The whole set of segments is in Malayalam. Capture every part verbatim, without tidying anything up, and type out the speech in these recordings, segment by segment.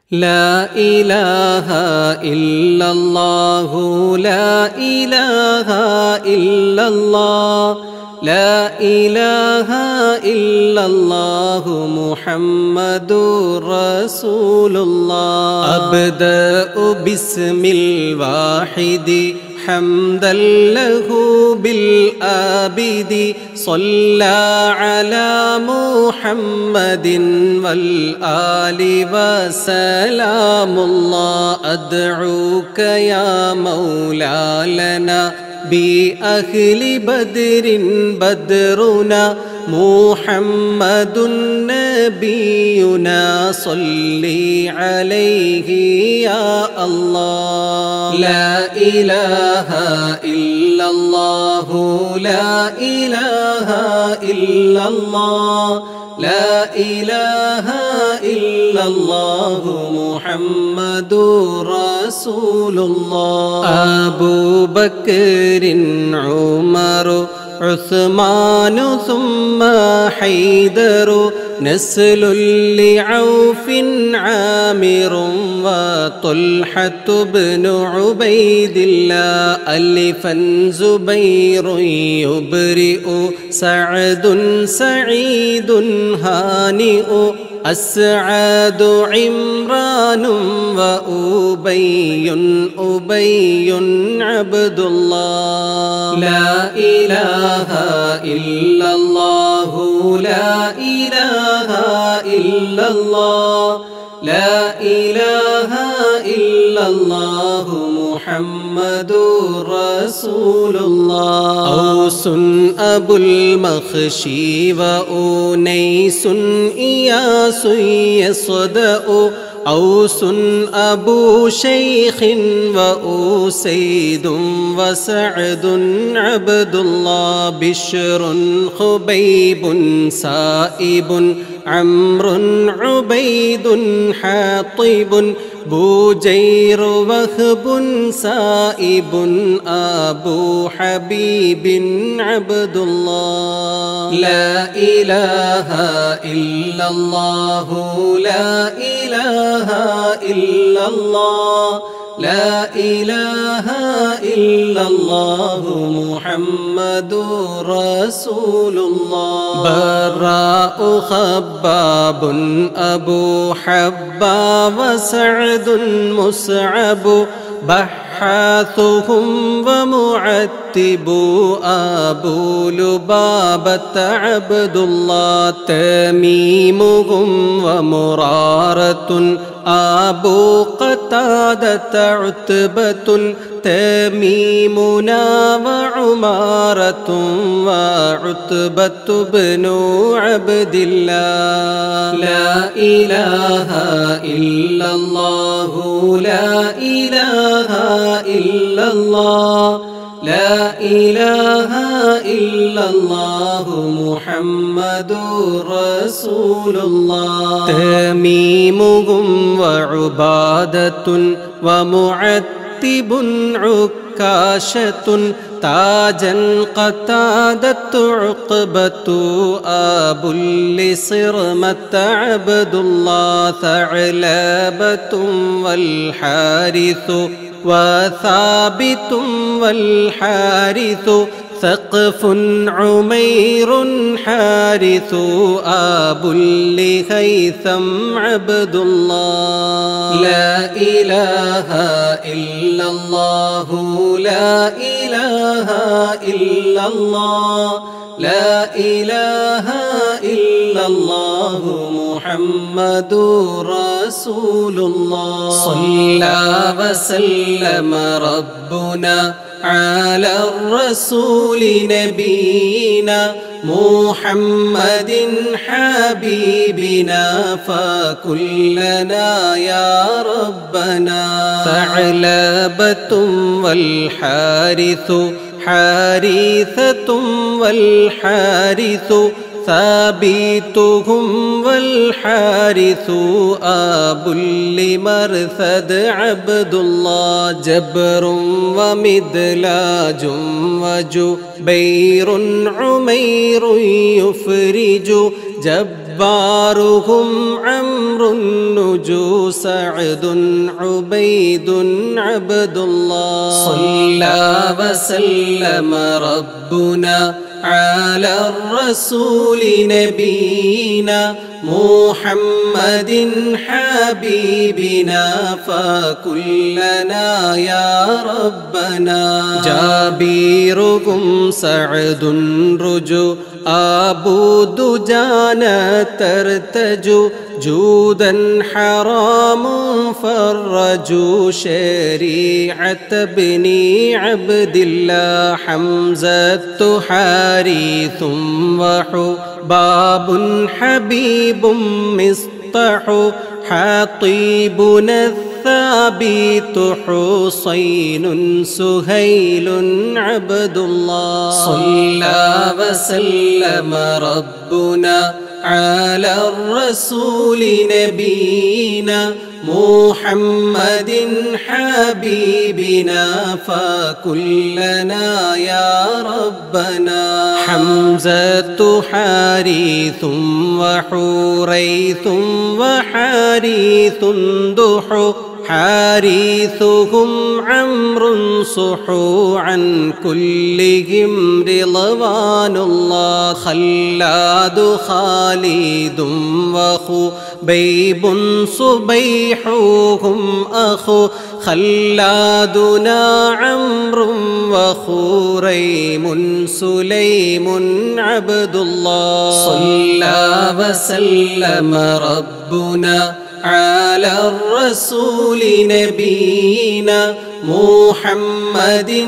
لا إله إلا الله لا إله إلا الله لا إله إلا الله محمد رسول الله. أبدأ باسم الواحد حمدا له بالآبد صلى على محمد والآل وسلام الله. أدعوك يا مولا لنا بأهل بدر بدرنا محمد نبينا صلي عليه يا الله. لا إله إلا الله لا إله إلا الله لا إله إلا الله محمد رسول الله. أبو بكر عمر عثمان ثم حيدر نسل لعوف عامر وطلحة بن عبيد الله. ألفا زبير يبرئ سعد سعيد هانئ أسعد عمران وأبي أبي عبد الله. لا إله إلا الله لا إله إلا الله لا إله إلا الله محمد رسول الله. أوس أبو المخشي وأنيس إياس يصدأ أوس أبو شيخ وأسيد وسعد عبد الله. بشر خبيب سائب عمرو عبيد حاطب بوجير وهب سائب أبو حبيب عبد الله. لا إله إلا الله لا إله إلا الله لا إله إلا الله محمد رسول الله. براء خباب أبو حبا وسعد مسعب بحاثهم ومعتب أبو لبابة عبد الله. تميمهم ومرارة أبو قتادة عتبة تميمنا وعمارة وعتبة بن عبد الله. لا إله إلا الله لا إله إلا الله لا إله إلا الله محمد رسول الله. تميمهم وعبادة ومعتب عكاشة تاجا قتادة عقبة أبو لصرمة عبد الله. ثعلبة والحارث وثابت والحارث ثقف عمير حارث أبو لهيثم عبد الله. لا إله إلا الله لا إله إلا الله لا إله إلا الله محمد رسول الله. صلى وسلم ربنا على الرسول نبينا محمد حبيبنا فكلنا يا ربنا. ثعلبة والحارث حارثة والحارث ثابتهم والحارث أبو لمرثد عبد الله. جبر ومدلاج وجبير عمير يفرج جب كبارهم عمرو النجو سعد عبيد عبد الله صلى وسلم ربنا على الرسول نبينا محمد حبيبنا فكلنا يا ربنا جابيركم سعد رجو أبو دجانة ترتجو جودا حرام فرجوا شريعة بني عبد الله حمزة حارث وحباب حبيب مصطح حطيبنا الثابت حسين سهيل عبد الله صلى وسلم ربنا على الرسول نبينا محمد حبيبنا فكلنا يا ربنا حمزة حارث وحوريث وحارث دحو حارثهم عمرو صحو عن كلهم رضوان الله خلاد خالد وخبيب صبيحهم أخو خلادنا عمرو وخريم سليم عبد الله صلى وسلم ربنا على الرسول نبينا محمد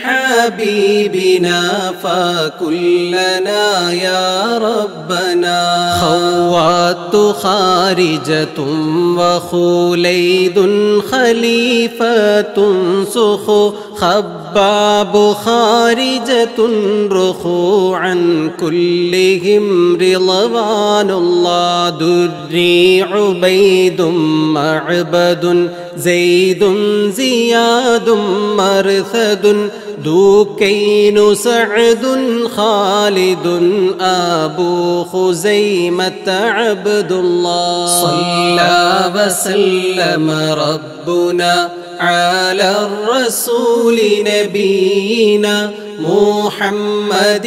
حبيبنا فكلنا يا ربنا خوات خارجة وخليد خليفة سخو خباب خارجة رخو عن كلهم رضوان الله دري عبيد معبد زيد زياد مرثد دوكين سعد خالد أبو خزيمة عبد الله صلى وسلم ربنا على الرسول نبينا محمد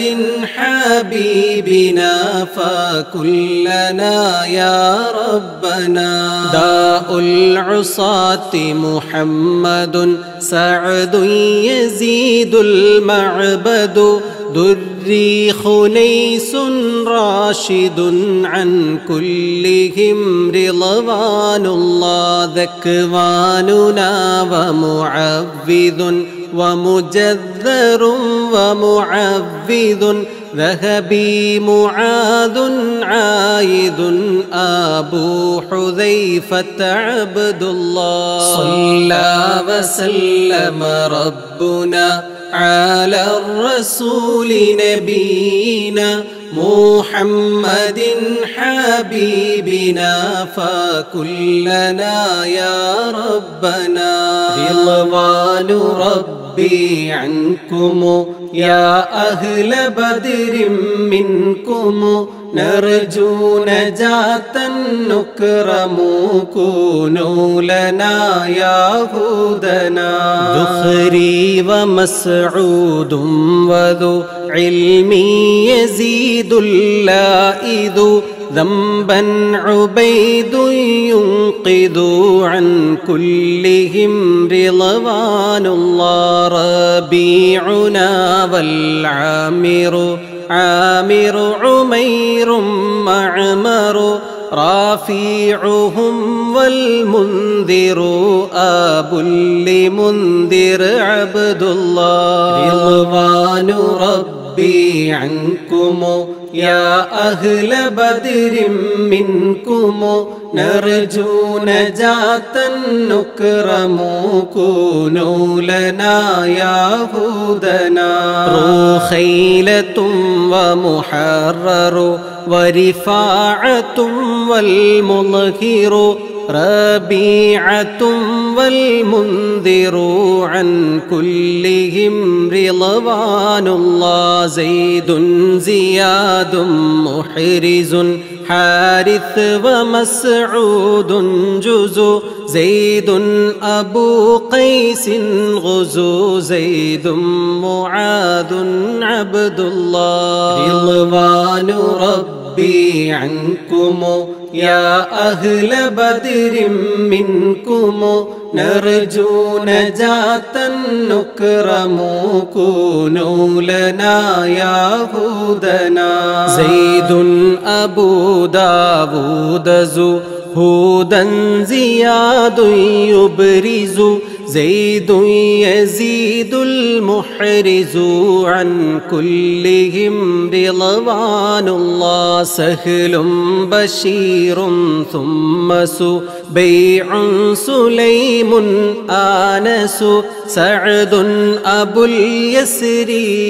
حبيبنا فكلنا يا ربنا داء العصاة محمد سعد يزيد المعبد دري خنيس راشد عن كلهم رضوان الله ذكواننا ومعوذ ومجذر ومعوذ ذهبي معاذ عايد أبو حذيفة عبد الله صلى وسلم ربنا على الرسول نبينا محمد حبيبنا فكلنا يا ربنا رضوان ربي عنكم يا أهل بدر منكم نرجو نجاة نكرم كونوا لنا يا هدنا ذخري ومسعود وذو علم يزيد اللائذ ذنبا عبيد ينقذ عن كلهم رضوان الله ربيعنا والعامر عامر عمير معمر رافيعهم والمنذر أبو لمنذر عبد الله رضوان ربي عنكم يا أهل بدر منكم نرجو نجاة نكرم كونوا لنا يا هدنا رخيلة ومحرر ورفاعة والمظهر ربيعة والمنذر عن كلهم رضوان الله زيد زياد محرز حارث ومسعود جزو زيد أبو قيس غزو زيد معاذ عبد الله رضوان ربي عنكم يا أهل بدر منكم نرجو نجاة نكرم كونوا لنا يا هودنا زيد أبو داود زهودا زياد يبرز زيد يزيد المحرز عن كلهم رضوان الله سهل بشير ثم سبيع سليم آنس سعد أبو اليسر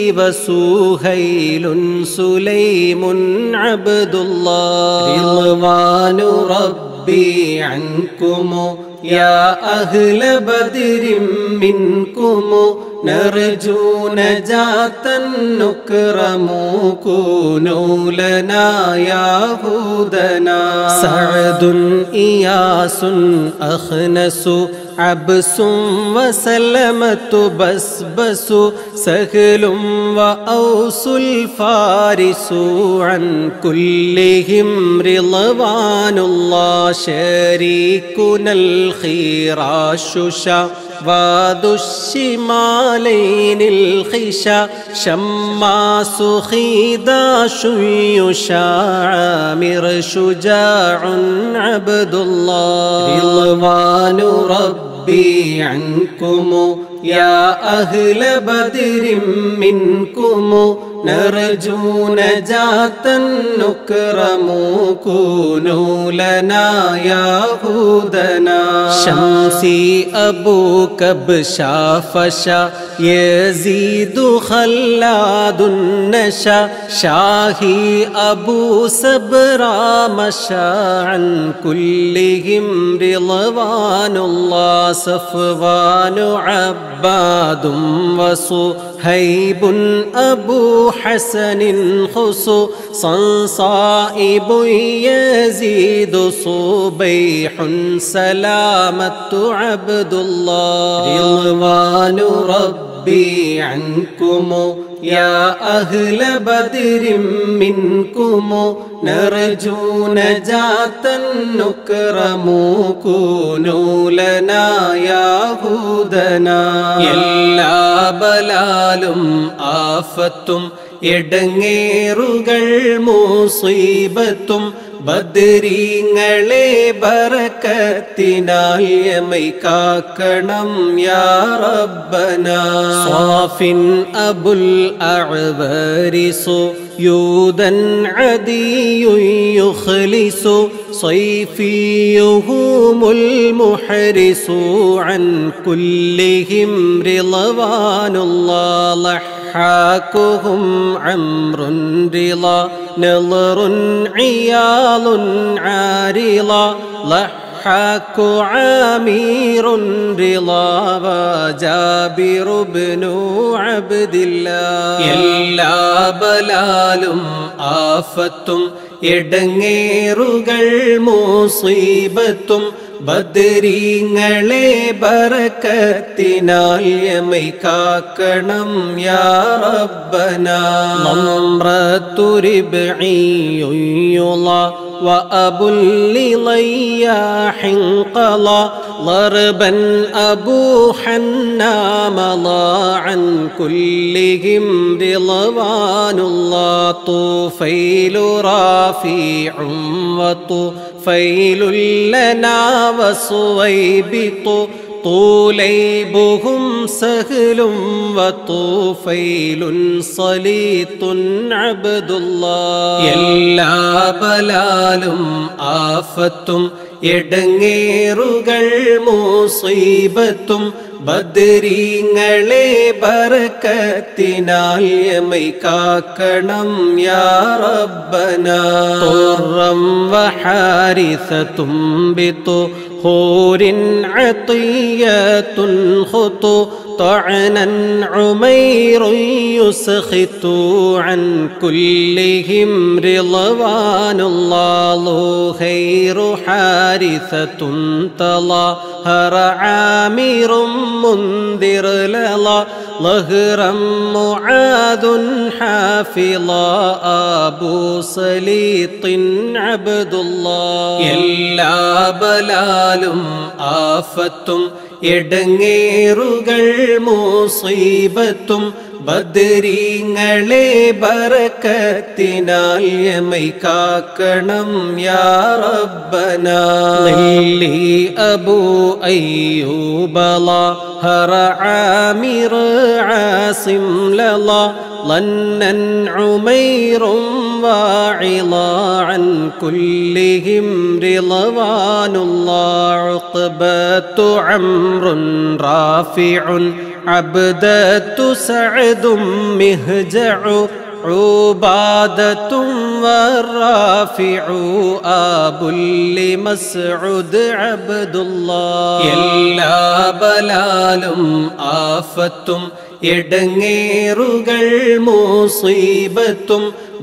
وسهيل سليم عبد الله رضوان ربي عنكم يا أهل بدر منكم نرجو نجاة نكرم كونوا لنا يا هودنا سعد إياس أخنس عبس وسلمة بسبس سهل وأوس الفارس عن كلهم رضوان الله شريكنا الخراش شواد الشمالين الخشا شماس خيداش يشاعمر شجاع عبد الله رضوان ربي عنكم يا أهل بدر منكم نرجو نجاة نكرم كونوا لنا يا هودنا شمسي أبو كبشا فشا يزيد خلاد النشا شاهي أبو سبرا مشى عن كلهم رضوان الله صفوان عباد وصهيب أبو حسن خصو صنصائب يزيد صبيح سلامة عبد الله رضوان ربي عنكم يا أهل بدر منكم نرجو نجاة نكرم كونوا لنا يا هودنا എല്ലാ ബലാലും ആഫത്തും ഇടങ്ങേറുകൾ മുസീബത്തും ബദരീങ്ങളെ ബറക്കത്തിനാൽ യമൈ കാക്കണം യാ റബ്ബന സാഫിൻ അബുൽ അഅ്വരിസു യൂദൻ അദിയു യുഖ്ലിസു സ്വൈഫിയുഹുമുൽ മുഹരിസു അൻ കുല്ലിഹിം റിളവാനുല്ലാഹ് حاكهم عمر رضا نظر عيال عارضا لحاك عامير رضا وجابر بن عبد الله എല്ലാ ബലാലും ആഫത്തും ഇടങ്ങേറുകൾ മുസീബത്തും ബദരീങ്ങളെ ബറക്കത്തിനാൽ യമൈ കാക്കണം യാ റബ്ബന നമ്രതു റിബ്ഇയുല وأبو للياح انقضى ضربا أبو حنام عن كلهم رضوان الله طفيل رافع وطفيل لنا وصويبط طوليبهم سهل وطفيل صليط عبد الله എല്ലാ ബലാലും ആഫത്തും ഇടങ്ങേറുകൾ മുസീബത്തും ബദരീങ്ങളെ ബർക്കത്തിനാൽ യമൈ കാക്കണം യാ റബ്ബനാ തുറം വഹാരിസതും ബിതു ഹൂരിൻ അതിയത്തുൻ ഖുതു طعنا عمير يسخط عن كلهم رضوان الله خير حارثة تظاهر عامر منذر للا ظهرا معاذ حافظا أبو سليط عبد الله എല്ലാ ബലാലും ആഫത്തും എടങ്ങേറുകൾ മുസീബത്തും ബദരീങ്ങളെ ബർക്കത്തിനാൽ യമൈ കാക്കണം യാ റബ്ബനാ ലില്ലി അബൂ അയ്യൂബ ലഹറ ആമിർ ആസിം ലലാ ظنا عمير واعظا عن كلهم رضوان الله عقبة عمرو رافع عبدة سعد مهجع عبادة والرافع أبو لمسعود عبد الله എല്ലാ ബലാലും ആഫത്തും എടങ്ങേറുകൾ മുസീബത്തും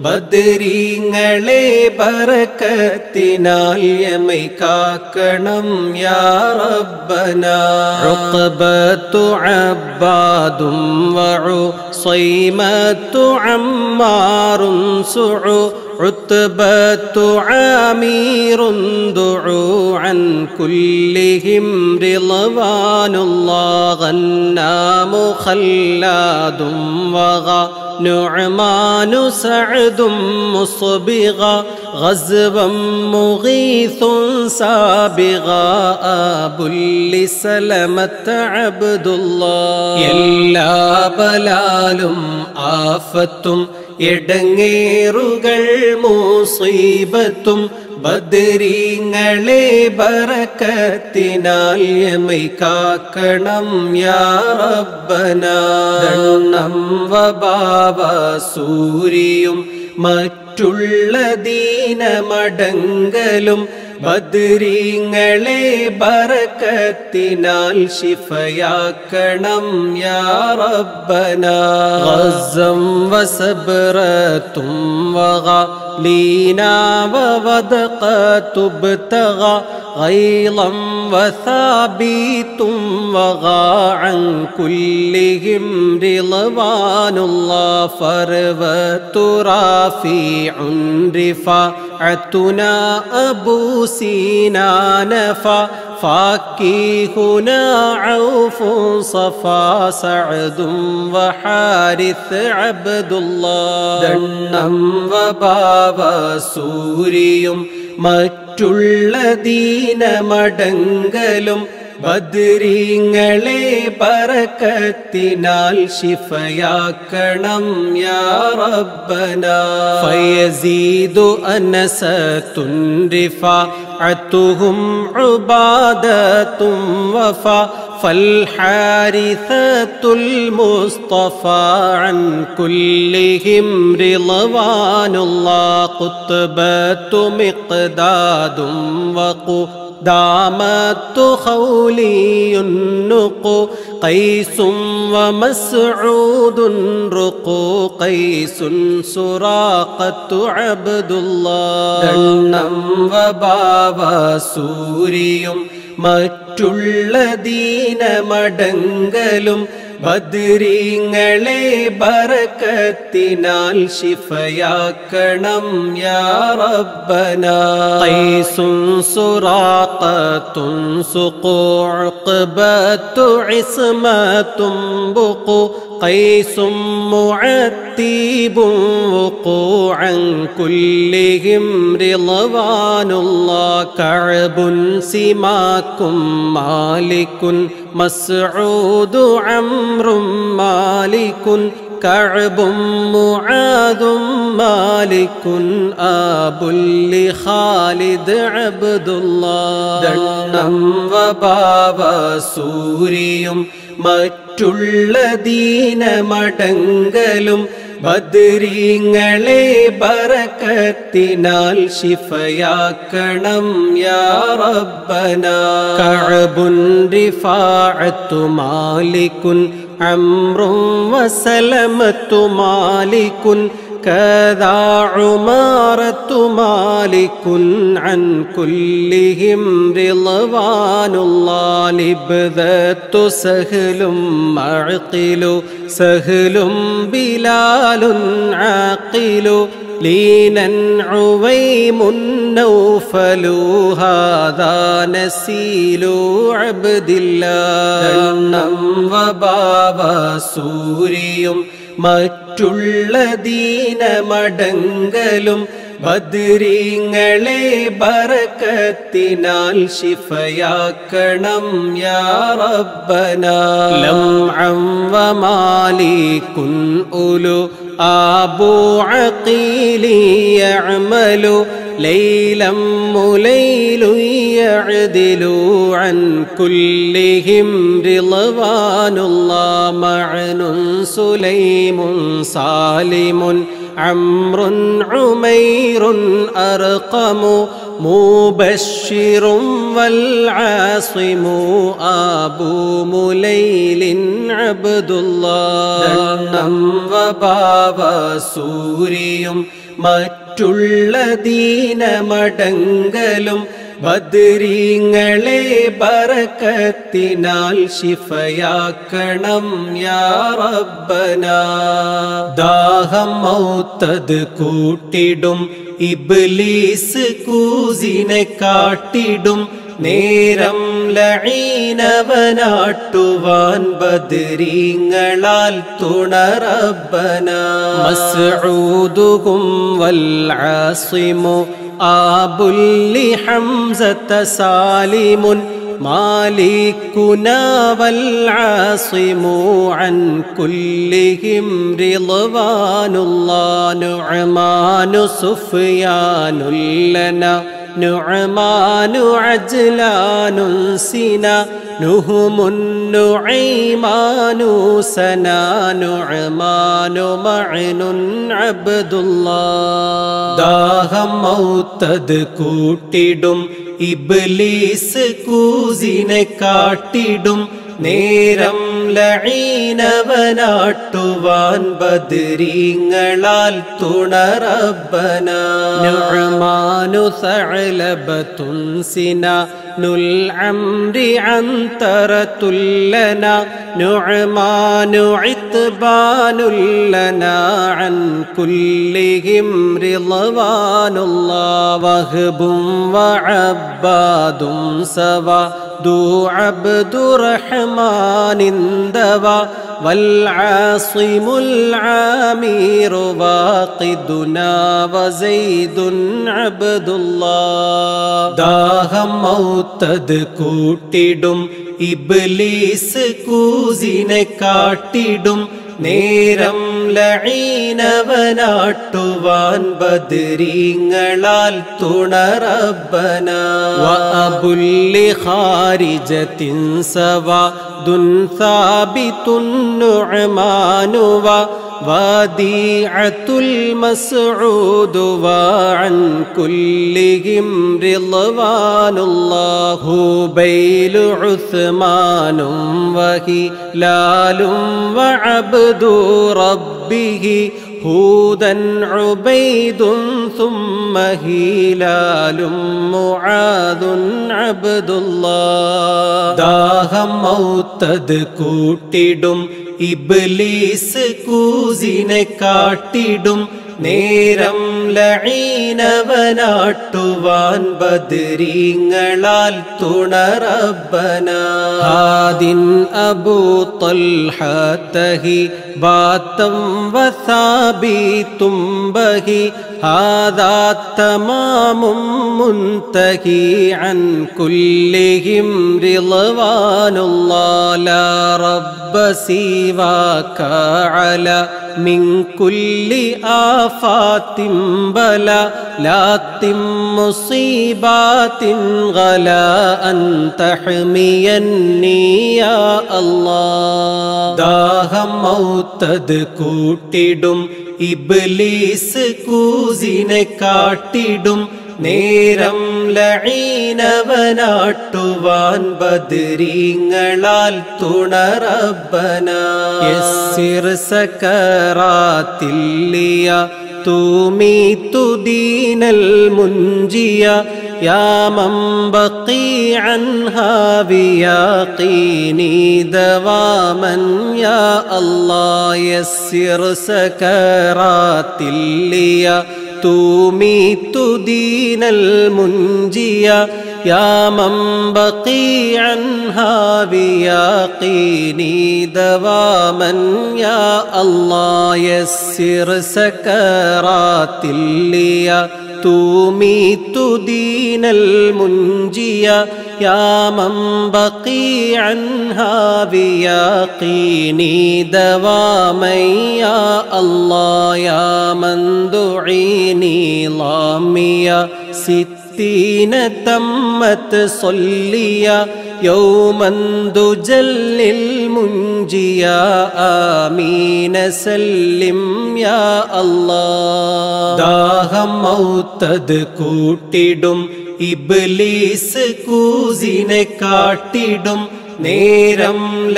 ബദരീങ്ങളെ ബർക്കത്തിനാൽ യമൈ കാക്കണം യാ റബ്ബനാ ഉഖബത്തു അബ്ബാദും വഉസൈമത്തു അമ്മാറും സുഉ عتبة عامير دعوا عن كلهم رضوان الله غنام خلاد وغا نعمان سعد مصبغا غزبا مغيث سابغا أبو لسلمة عبد الله എല്ലാ ബലാലും ആഫത്തും എടങ്ങേറുകൾ മുസീബത്തും ബദരീങ്ങളെ ബർക്കത്തിനാൽ യമൈ കാക്കണം യാ റബ്ബനാ ദണ്ണം വബാവ സൂരിയും മറ്റുള്ള ദീനമടങ്കലും ബദരീങ്ങളെ ബർക്കത്തിനാൽ ശിഫയാക്കണം യാ റബ്ബനാ ഗസ്സം വസബ്റത്തും വഗലീനാ വവദഖതു ബതഗ غيظا وثابت وغا عن كلهم رضوان الله فروة رافع رفاعتنا أبو سينا نفا فاكيهنا عوف صفا سعد وحارث عبد الله دنم وباب سوريم മറ്റുള്ള ദീനമടങ്കലും ബദരീങ്ങളെ ബർക്കത്തിനാൽ ശിഫയാക്കണം യാ റബ്ബനാ ഫയസീദു അനസത്തുൻ റിഫാഅത്തുഹും ഉബാദത്തും വഫാ فالحارثة المصطفى عن كلهم رضوان الله قطبة مقداد وقدامة خولي النقو قيس ومسعود رقو قيس سراقة عبد الله دنم وباب سوريم മറ്റുള്ള ദീനമടങ്കലും ബദരീങ്ങളെ ബർക്കത്തിനാൽ ശിഫയാക്കണം യാ റബ്ബനാ ഖൈസുൻ സുറാഖത്തുൻ സുഖു ഉഖബത്തു ഇസ്മത്തും ബുഖു قيس معتيب وقوعا كلهم رضوان الله كعب سماك مالك مسعود عمرو مالك كعب معاذ مالك أبو لخالد عبد الله دنم وباب سوريم മറ്റുള്ള ദീനമടങ്കലും ബദ്രീങ്ങളെ ബറക്കത്തിനാൽ ശിഫയാക്കണം യാ റബ്ബനാ. കഅബുൻ റിഫാഅത്തു മാലികുൻ അംറും വസലമത്തു മാലികുൻ كذا عمارة مالك عن كلهم رضوان الله. لبذة سهل معقل سهل بلال عاقل لينا عويم نوفل هذا نسيل عبد الله. ദണ്ണം വബാവ സൂരിയും മറ്റുള്ള ദീനമടങ്കലും ബദ്രീങ്ങളെ ബറക്കത്തിനാൽ ശിഫയാക്കണം യാ റബ്ബനാ. ലംഅം വമാലികുൻ ഉലു ആബു അഖീലി യഅമലു ലൈലം മുലൈലു യഅദിലു അൻ കുല്ലിഹിം റിളവാനുല്ലാഹ്. മഅനുൻ സുലൈമുൻ സാലിമുൻ അംറുൻ ഉമൈറുൻ അർഖമു മുബശ്ശിറുൻ വൽ ആസിമു ആബു മുലൈലിൻ അബ്ദുല്ലാഹ്. ദണ്ണം വബാവ സൂരിയും മറ്റുള്ള ദീനമടങ്കലും ബദ്രീങ്ങളെ ബറക്കത്തിനാൽ ശിഫയാക്കണം യാ റബ്ബനാ. ദാഹം മൗത്തത് കൂട്ടിടും ഇബ്ലീസ് കൂസിനെ കാട്ടിടും നേരം ലഈനവനാട്ടുവാൻ ബദ്രീങ്ങളാൽ തുണ റബ്ബനാ. മസ്ഊദുഹും വൽ ആസിമു ആബുല്ലി ഹംസത സാലിമുൻ മാലികുനാ വൽ ആസിമു അൻ കുല്ലിഹിം റിളവാനുല്ലാഹ്. നുഅ്മാനു സുഫ്യാനുൽ ലനാ നുഅ്മാനു അജ്ലാനു സിനാ നുഹുമുൻ നുഐമാനു സനാ നുഅ്മാനു മഅനുൻ അബ്ദുല്ലാഹ്. ദാഹം മൗത്തത് കൂട്ടിടും ഇബ്ലീസ് കൂസിനെ കാട്ടിടും നേരം ലഈനവനാട്ടുവാൻ ബദ്രീങ്ങളാൽ തുണ റബ്ബനാ. നുഅ്മാനു സഅലബതുൻ സിനാ നുൽ അംരി അന്തറതുൽ ലനാ നുഅ്മാനു ഇത്ബാനുൽ ലനാ അൻ കുല്ലിഹിം റിളവാനുല്ലാഹ്. വഹ്ബും വഅബ്ബാദും സവാ ദു അബ്ദുറഹ്മാനിൻ ദവാ വൽ ആസിമുൽ ആമീറു വാഖിദുനാ വസൈദുൻ അബ്ദുല്ലാഹ്. ദാഹം മൗത്തത് കൂട്ടിടും ഇബ്ലീസ് കൂസിനെ കാട്ടിടും നേരം ലഈനവനാട്ടുവാൻ ബദ്രീങ്ങളാൽ തുണ റബ്ബനാ. വഅബുല്ലി ഖാരിജത്തിൻ സവാദുൻ സാബിതുൻ നുഅ്മാനു വദീഅത്തുൽ മസ്ഊദു വഅൻ കുല്ലിഹിം റിളവാനുല്ലാഹ്. ഹുബൈലു ഉസ്മാനും വഹിലാലും വഅബ്ദു റബ്ബിഹി ഹൂദൻ ഉബൈദുൻ സുമ്മ ഹീലാലും മുആദുൻ അബ്ദുല്ലാഹ്. ദാഹം മൗത്തത് കൂട്ടിടും ഇബ്ലീസ് കൂസിനെ കാട്ടിടും നേരം ലഈനവനാട്ടുവാൻ ബദ്രീങ്ങളാൽ തുണ റബ്ബനാ. ഹാദിൻ അബൂ ത്വൽഹതഹി ബാതം വസാബിതും ബഹി هذا تمام منتهي عن كلهم رضوان الله لا رب سواك على من كل آفات بلا لا تم مصيبات غلا أن تحميني يا الله ദാഹം മൗത്തത് കൂട്ടിടും ഇബ്ലീസ് കൂസിനെ കാട്ടിടും നേരം ലഈനവനാട്ടുവാൻ ബദരീങ്ങളാൽ തുണ റബ്ബനാ യസ്സിർ സകറാത്തില്ലിയ തൂമീതു ദീനൽ മുൻജിയ യാ മൻ ബഖി അൻഹാ ബിയാഖീനി ദവാമൻ യാ അല്ലാഹ് യസ്സിർ സകറാത്തില്ലിയ تميت دين المنجية يا من بقي عنها بيقيني دواما يا الله يسر سكرات الليا تميت دين المنجية يا من بقي عنها بيقيني دواما يا الله يا من دعيني ضامية ستين تمت صليا يوما دجل المنجيا آمين سلم يا الله ദാഹം മൗത്തത് കൂട്ടിടും ഇബ്ലീസ് കൂസിനെ കാട്ടിടും നേരം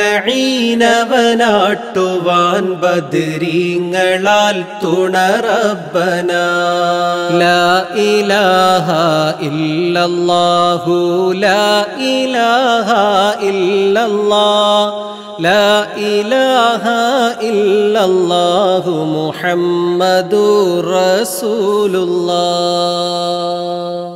ലഈനവനാട്ടുവാൻ ബദരീങ്ങളാൽ തുണ റബ്ബനാ ലാ ഇലാഹ ഇല്ലല്ലാഹു ലാ ഇലാഹ ഇല്ലല്ലാഹ് ലാ ഇലാഹ ഇല്ലല്ലാഹു മുഹമ്മദുർ റസൂലുള്ളാഹ്